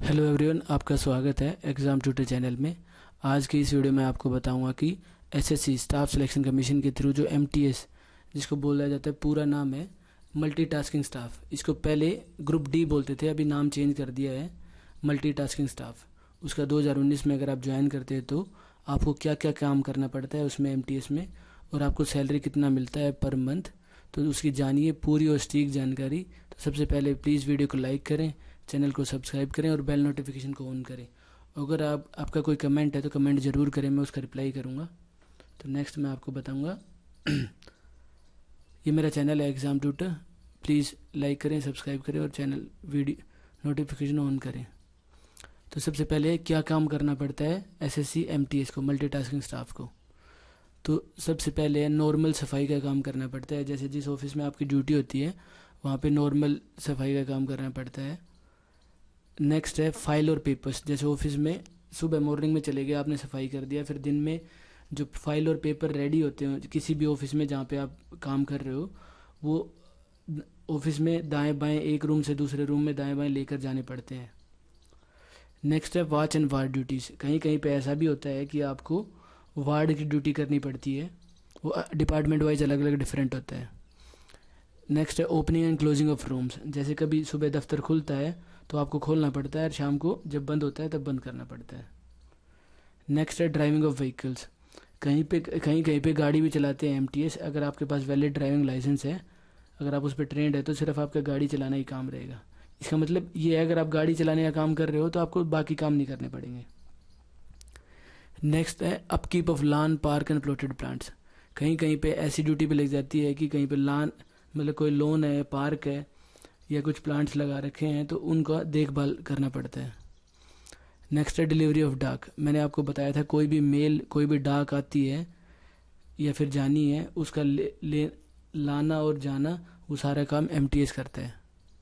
Hello everyone, आपका स्वागत है एग्ज़ाम ट्यूटर चैनल में। आज की इस वीडियो में आपको बताऊंगा कि एसएससी स्टाफ सिलेक्शन कमीशन के थ्रू जो एमटीएस, जिसको बोला जाता है, पूरा नाम है मल्टीटास्किंग स्टाफ। इसको पहले ग्रुप डी बोलते थे, अभी नाम चेंज कर दिया है मल्टीटास्किंग स्टाफ। उसका 2019 में अगर आप ज्वाइन करते हैं तो आपको क्या क्या काम करना पड़ता है उसमें एमटीएस में, और आपको सैलरी कितना मिलता है पर मंथ, तो उसकी जानिए पूरी और सटीक जानकारी। तो सबसे पहले प्लीज़ वीडियो को लाइक करें, चैनल को सब्सक्राइब करें और बेल नोटिफिकेशन को ऑन करें। अगर आपका कोई कमेंट है तो कमेंट ज़रूर करें, मैं उसका रिप्लाई करूँगा। तो नेक्स्ट मैं आपको बताऊँगा ये मेरा चैनल है एग्ज़ाम ट्यूटर, प्लीज़ लाइक करें, सब्सक्राइब करें और चैनल वीडियो नोटिफिकेशन ऑन करें। तो सबसे पहले क्या काम करना पड़ता है एसएससी एमटीएस को, मल्टीटास्किंग स्टाफ को। तो सबसे पहले नॉर्मल सफाई का काम करना पड़ता है। जैसे जिस ऑफिस में आपकी ड्यूटी होती है वहाँ पे नॉर्मल सफाई का काम करना पड़ता है। नेक्स्ट है फाइल और पेपर्स। जैसे ऑफिस में सुबह मॉर्निंग में चले गए, आपने सफाई कर दिया, फिर दिन में जो फाइल और पेपर रेडी होते हैं किसी भी ऑफिस में जहाँ पे आप काम कर रहे हो, वो ऑफिस में दाएं बाएं, एक रूम से दूसरे रूम में दाएं बाएं लेकर जाने पड़ते हैं। नेक्स्ट है वॉच एंड वार्ड ड्यूटीज़। कहीं कहीं पे ऐसा भी होता है कि आपको वार्ड की ड्यूटी करनी पड़ती है, वो डिपार्टमेंट वाइज अलग अलग डिफरेंट होता है। नेक्स्ट है opening and closing of rooms. जैसे कभी सुबह दफ्तर खुलता है तो आपको खोलना पड़ता है, और शाम को जब बंद होता है तब बंद करना पड़ता है। नेक्स्ट है ड्राइविंग ऑफ व्हीकल्स। कहीं कहीं पे गाड़ी भी चलाते हैं एमटीएस। अगर आपके पास वैलिड ड्राइविंग लाइसेंस है, अगर आप उस पर ट्रेंड है, तो सिर्फ आपका गाड़ी चलाना ही काम रहेगा। इसका मतलब ये है, अगर आप गाड़ी चलाने का काम कर रहे हो तो आपको बाकी काम नहीं करने पड़ेंगे। नेक्स्ट है upkeep of lawn, park and plotted plants. कहीं कहीं पे ऐसी ड्यूटी भी लग जाती है कि कहीं पे लॉन, मतलब कोई लॉन है, पार्क है, या कुछ प्लांट्स लगा रखे हैं, तो उनका देखभाल करना पड़ता है। नेक्स्ट है डिलीवरी ऑफ डाक। मैंने आपको बताया था कोई भी मेल, कोई भी डाक आती है या फिर जानी है, उसका लाना और जाना, वो सारा काम एमटीएस करता है।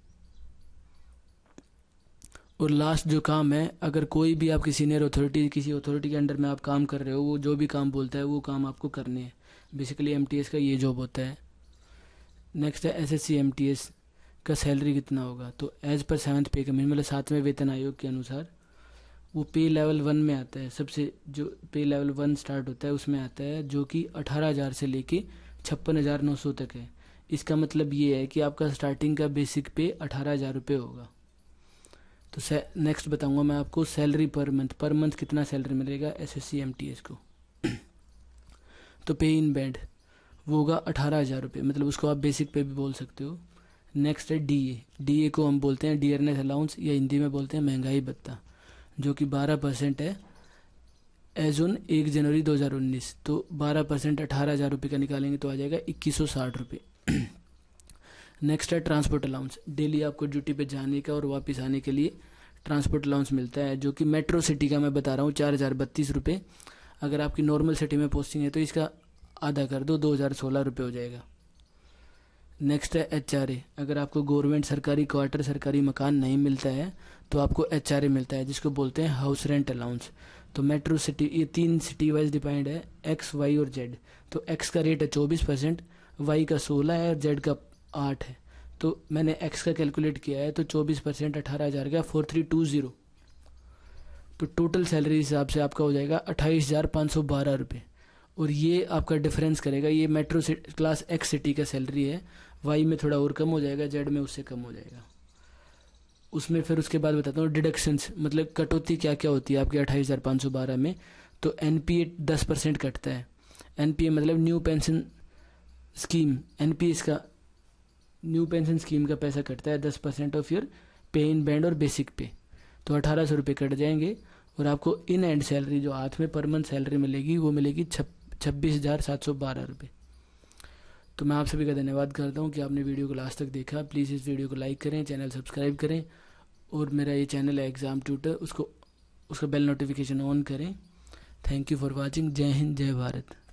और लास्ट जो काम है, अगर कोई भी आपकी सीनियर अथॉरिटी, किसी अथॉरिटी के अंडर में आप काम कर रहे हो, वो जो भी काम बोलता है वो काम आपको करने हैं। बेसिकली एमटीएस का ये जॉब होता है। नेक्स्ट है एसएससी एमटीएस का सैलरी कितना होगा। तो एज पर 7th पे कमीशन, मतलब 7वें वेतन आयोग के अनुसार वो पे लेवल 1 में आता है। सबसे जो पे लेवल 1 स्टार्ट होता है उसमें आता है, जो कि 18,000 से लेके 56,900 तक है। इसका मतलब ये है कि आपका स्टार्टिंग का बेसिक पे 18,000 रुपये होगा। तो नेक्स्ट बताऊंगा मैं आपको सैलरी पर मंथ कितना सैलरी मिलेगा एसएससी एमटीएस को। तो पे इन बैंड वो होगा 18,000 रुपये, मतलब उसको आप बेसिक पे भी बोल सकते हो। नेक्स्ट है डीए को हम बोलते हैं डियरनेस अलाउंस, या हिंदी में बोलते हैं महंगाई भत्ता, जो कि 12% है एज ऑन 1 जनवरी 2019। तो 12% 18,000 रुपये का निकालेंगे तो आ जाएगा 2160 रुपये। नेक्स्ट है ट्रांसपोर्ट अलाउंस। डेली आपको ड्यूटी पे जाने का और वापस आने के लिए ट्रांसपोर्ट अलाउंस मिलता है, जो कि मेट्रो सिटी का मैं बता रहा हूँ 4,032 रुपये। अगर आपकी नॉर्मल सिटी में पोस्टिंग है तो इसका आधा कर दो, 2,016 रुपये हो जाएगा। नेक्स्ट है एचआरए। अगर आपको गवर्नमेंट सरकारी क्वार्टर, सरकारी मकान नहीं मिलता है तो आपको एचआरए मिलता है, जिसको बोलते हैं हाउस रेंट अलाउंस। तो मेट्रो सिटी, ये 3 सिटी वाइज डिपेंड है, एक्स, वाई और जेड। तो एक्स का रेट है 24%, वाई का 16 है और जेड का 8 है। तो मैंने एक्स का कैलकुलेट किया है, तो 24% 18,000 का 4320। तो टोटल सैलरी हिसाब से आपका हो जाएगा 28,512 रुपये। और ये आपका डिफरेंस करेगा, ये मेट्रो क्लास एक्स सिटी का सैलरी है, वाई में थोड़ा और कम हो जाएगा, जेड में उससे कम हो जाएगा। उसमें फिर उसके बाद बताता हूँ डिडक्शंस, मतलब कटौती क्या क्या होती है आपके 28,512 में। तो एनपीए 10% कटता है। एनपीए मतलब न्यू पेंशन स्कीम, एनपीएस का न्यू पेंशन स्कीम का पैसा कटता है 10% ऑफ योर पे इन बैंड और बेसिक पे। तो 1,800 रुपये कट जाएंगे, और आपको इन एंड सैलरी जो हाथ में पर मंथ सैलरी मिलेगी वो मिलेगी 26,712 रुपये। तो मैं आप सभी का धन्यवाद करता हूँ कि आपने वीडियो को लास्ट तक देखा। प्लीज़ इस वीडियो को लाइक करें, चैनल सब्सक्राइब करें, और मेरा ये चैनल है एग्ज़ाम ट्यूटर, उसका बेल नोटिफिकेशन ऑन करें। Thank you for watching. जय हिंद, जय भारत।